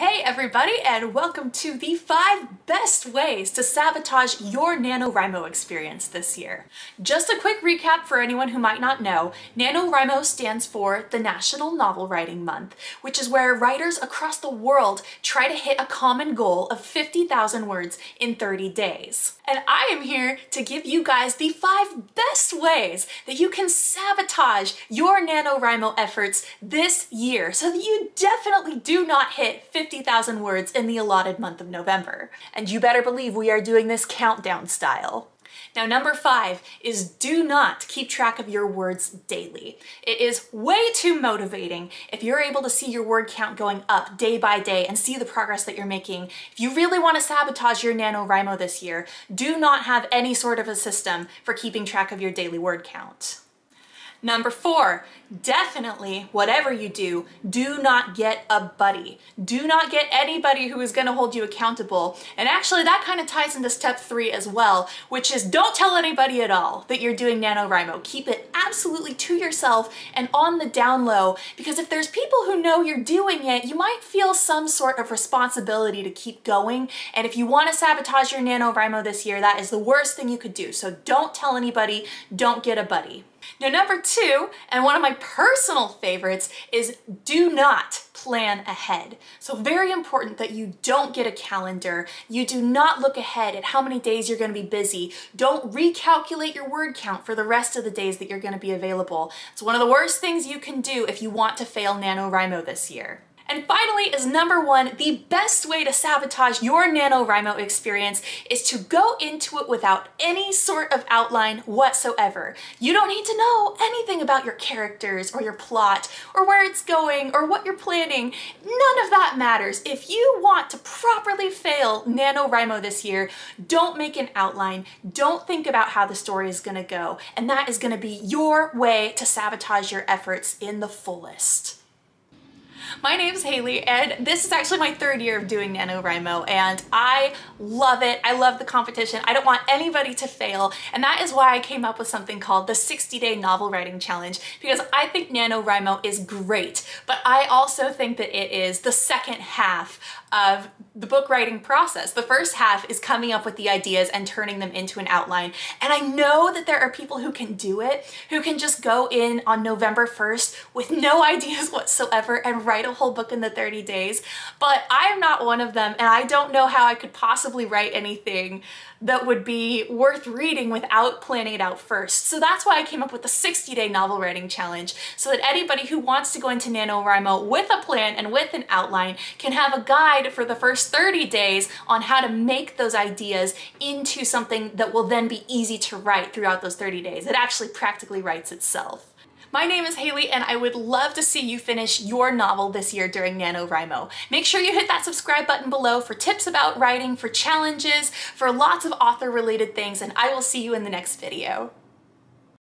Hey everybody, and welcome to the 5 best ways to sabotage your NaNoWriMo experience this year. Just a quick recap for anyone who might not know, NaNoWriMo stands for the National Novel Writing Month, which is where writers across the world try to hit a common goal of 50,000 words in 30 days. And I am here to give you guys the 5 best ways that you can sabotage your NaNoWriMo efforts this year so that you definitely do not hit 50,000 words in the allotted month of November. And you better believe we are doing this countdown style. Now, number 5 is do not keep track of your words daily. It is way too motivating if you're able to see your word count going up day by day and see the progress that you're making. If you really want to sabotage your NaNoWriMo this year, do not have any sort of a system for keeping track of your daily word count. Number 4, definitely, whatever you do, do not get a buddy. Do not get anybody who is going to hold you accountable. And actually that kind of ties into step 3 as well, which is don't tell anybody at all that you're doing NaNoWriMo. Keep it absolutely to yourself and on the down low, because if there's people who know you're doing it, you might feel some sort of responsibility to keep going. And if you want to sabotage your NaNoWriMo this year, that is the worst thing you could do. So don't tell anybody, don't get a buddy. Now, number 2, and one of my personal favorites, is do not plan ahead. So very important that you don't get a calendar. You do not look ahead at how many days you're going to be busy. Don't recalculate your word count for the rest of the days that you're going to be available. It's one of the worst things you can do if you want to fail NaNoWriMo this year. And finally is number 1, the best way to sabotage your NaNoWriMo experience is to go into it without any sort of outline whatsoever. You don't need to know anything about your characters or your plot or where it's going or what you're planning. None of that matters. If you want to properly fail NaNoWriMo this year, don't make an outline. Don't think about how the story is going to go. And that is going to be your way to sabotage your efforts in the fullest. My name's Halie, and this is actually my 3rd year of doing NaNoWriMo, and I love it. I love the competition. I don't want anybody to fail, and that is why I came up with something called the 60-Day Novel Writing Challenge, because I think NaNoWriMo is great, but I also think that it is the second half of the book writing process. The first half is coming up with the ideas and turning them into an outline. And I know that there are people who can do it, who can just go in on November 1st with no ideas whatsoever and write a whole book in the 30 days. But I am not one of them, and I don't know how I could possibly write anything that would be worth reading without planning it out first. So that's why I came up with the 60-Day Novel Writing Challenge, so that anybody who wants to go into NaNoWriMo with a plan and with an outline can have a guide for the first 30 days on how to make those ideas into something that will then be easy to write throughout those 30 days. It actually practically writes itself. My name is Halie, and I would love to see you finish your novel this year during NaNoWriMo. Make sure you hit that subscribe button below for tips about writing, for challenges, for lots of author-related things, and I will see you in the next video.